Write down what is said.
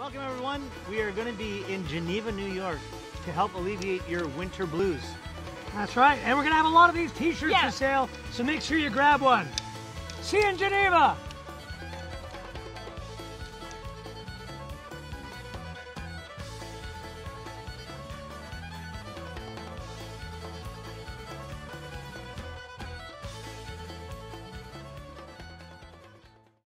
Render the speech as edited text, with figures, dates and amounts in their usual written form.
Welcome everyone. We are going to be in Geneva, New York to help alleviate your winter blues. That's right, and we're going to have a lot of these t-shirts for sale, so make sure you grab one. See you in Geneva!